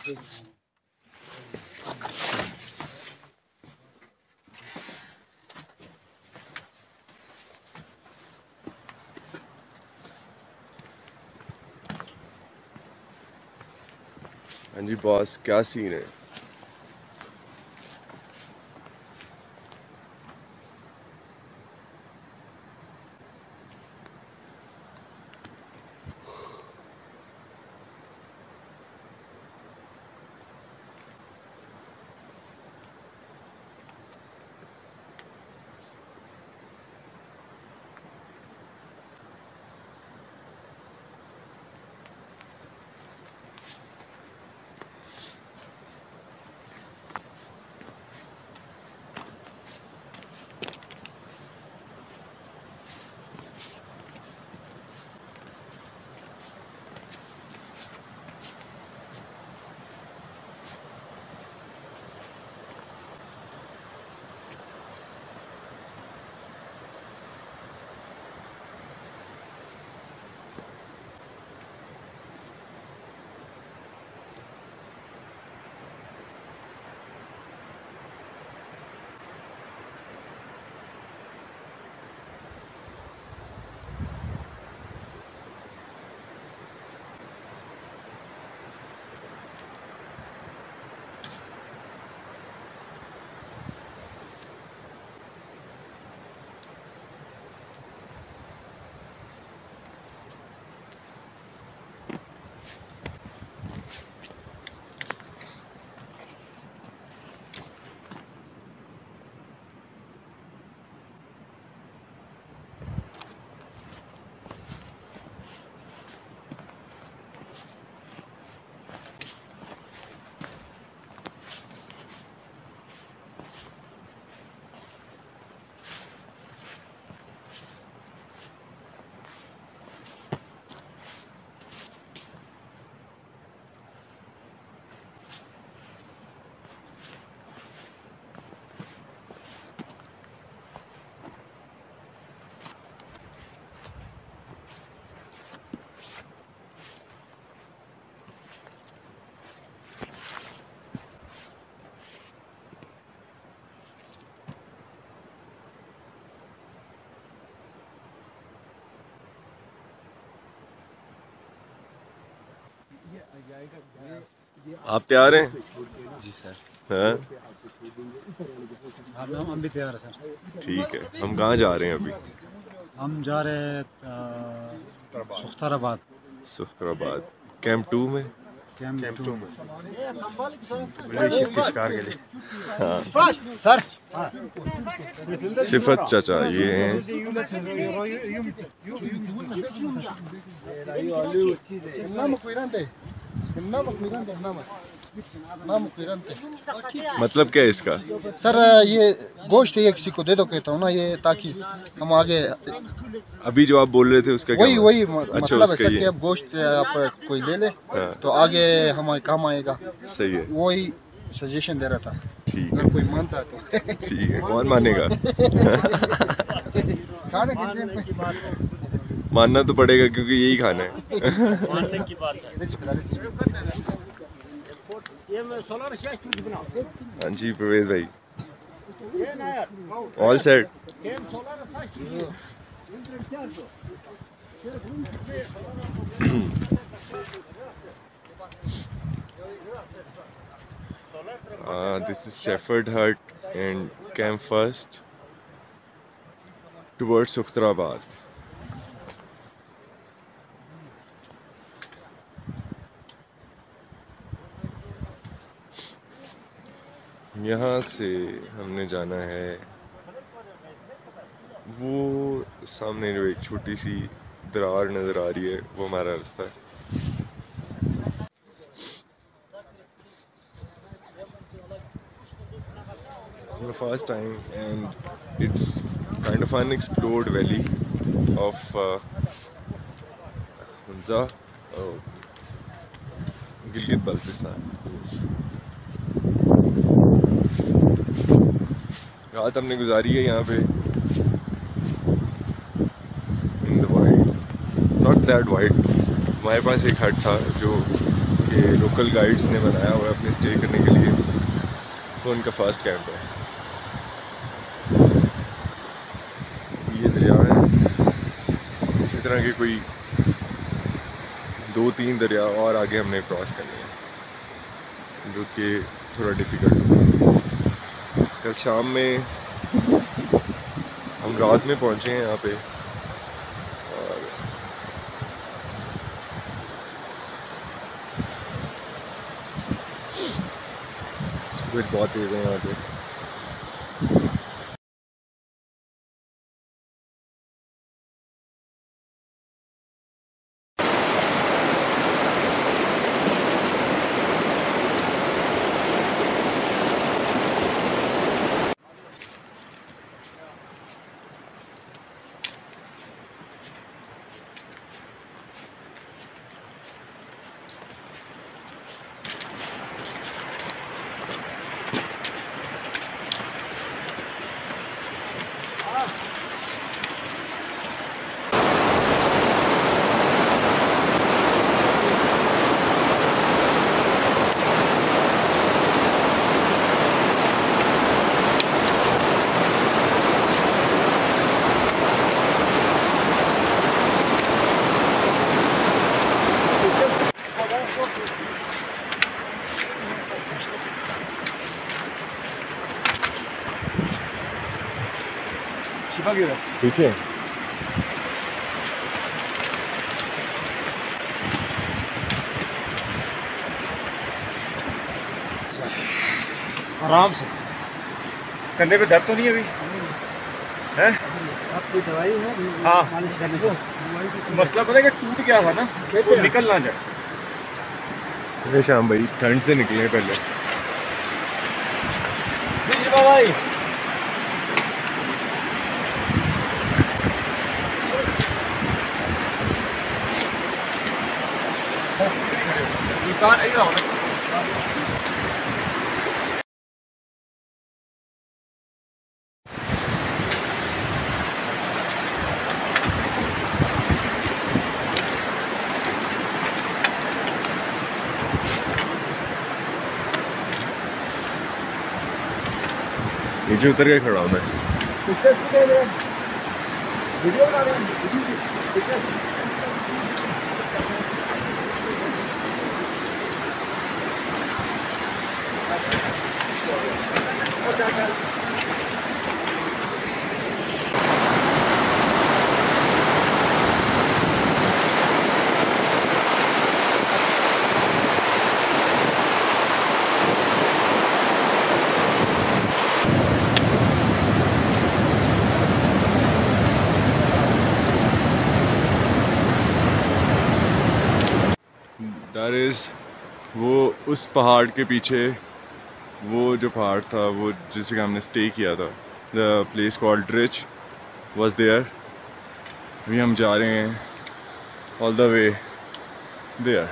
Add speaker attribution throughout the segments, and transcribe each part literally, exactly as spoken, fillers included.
Speaker 1: हाँ जी बॉस, क्या सीन है? आप तैयार हैं?
Speaker 2: जी सर।
Speaker 1: हाँ
Speaker 2: हम हम भी तैयार है सर।
Speaker 1: ठीक है, हम कहाँ जा रहे हैं अभी?
Speaker 2: हम जा रहे हैं सुख्ताराबाद।
Speaker 1: सुख्ताराबाद कैंप टू में।
Speaker 2: कैंप टू में
Speaker 1: शिकार के लिए। हाँ
Speaker 2: सर।
Speaker 1: सिफत चाचा ये हैं। मतलब क्या है इसका?
Speaker 3: सर ये गोश्त ये किसी को दे दो कहता हूँ ना, ये ताकि हम आगे।
Speaker 1: अभी जो आप बोल रहे थे उसका
Speaker 3: वही
Speaker 1: क्या
Speaker 3: वही
Speaker 1: अच्छा,
Speaker 3: मतलब है सर
Speaker 1: ये।
Speaker 3: कि अब गोश्त आप कोई ले ले
Speaker 1: हाँ।
Speaker 3: तो आगे हमारे काम आएगा।
Speaker 1: सही है,
Speaker 3: वही सजेशन दे रहा था।
Speaker 1: ठीक
Speaker 3: अगर
Speaker 1: है,
Speaker 3: कोई मानता है तो
Speaker 1: ठीक है। कौन मानेगा?
Speaker 3: खाने के टाइम पे
Speaker 1: मानना तो पड़ेगा क्योंकि यही खाना है।
Speaker 2: मानने की बात है।
Speaker 1: हाँ जी प्रवेश भाई, all set. This is shepherd hut and camp first towards Sukhtarabad. यहाँ से हमने जाना है वो सामने जो एक छोटी सी दरार नज़र आ रही है, वो हमारा रास्ता है। For the first time and it's kind of unexplored valley of uh, Hunza, oh, Gilgit Baltistan. रात हमने गुजारी है यहाँ पे in the wide, not that wide. हमारे पास एक हट था जो के लोकल गाइड्स ने बनाया हुआ है अपने स्टे करने के लिए, तो उनका फर्स्ट कैंप है। ये दरिया है, इसी तरह के कोई दो तीन दरिया और आगे हमने क्रॉस करने हैं, जो कि थोड़ा डिफ़िकल्ट होगा। कल शाम में हम रात में पहुँचे हैं यहाँ पे, और स्क्विड बहुत तेज़ है यहाँ पे। पीछे
Speaker 2: आराम से। कंधे पे दर्द तो नहीं अभी है?
Speaker 3: आपकी दवाई है?
Speaker 2: हाँ।
Speaker 3: मालिश करने को
Speaker 2: मसला पता है कि टूट गया था ना, वो निकल ना जाए।
Speaker 1: चले शाम भाई, ठंड से निकले पहले।
Speaker 2: भाई You can't eat on it.
Speaker 1: नीचे उतर के खड़ा हूँ मैं।
Speaker 2: वीडियो बना रहे हैं।
Speaker 1: That is, वो उस पहाड़ के पीछे वो जो पहाड़ था, वो जिस जगह हमने स्टे किया था, the place called rich was there. अभी हम जा रहे हैं ऑल द वे देयर।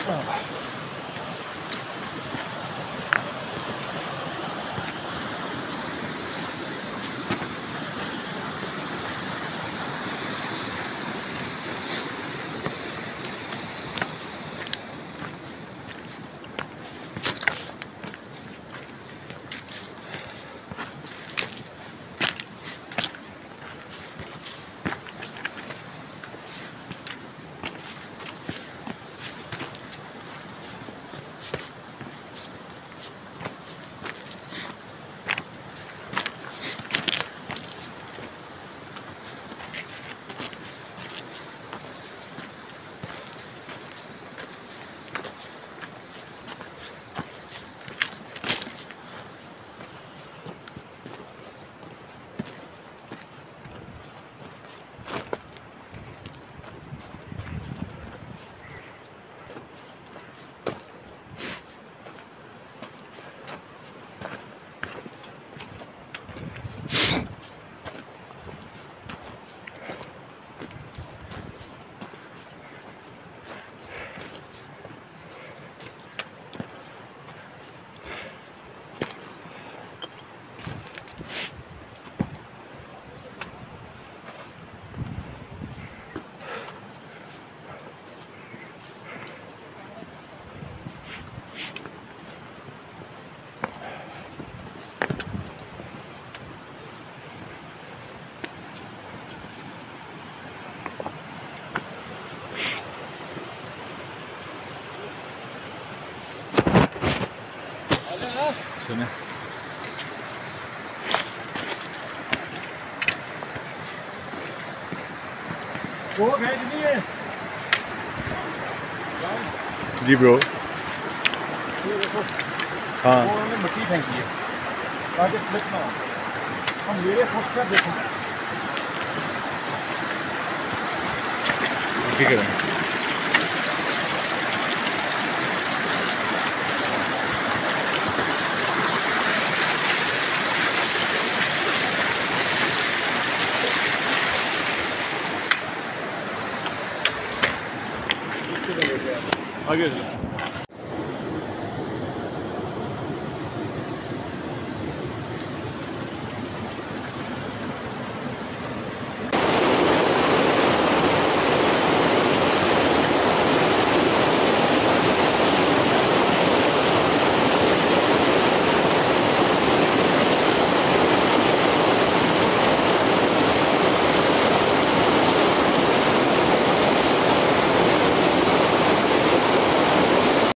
Speaker 1: सुने
Speaker 2: वो भेज दिए
Speaker 1: जी ब्रो।
Speaker 2: ये देखो
Speaker 1: हाँ
Speaker 2: वो उन्होंने मिट्टी फेंकी है ताकि स्लिप ना हो। हम मेरे फुट पर देखो
Speaker 1: ठीक है। आगे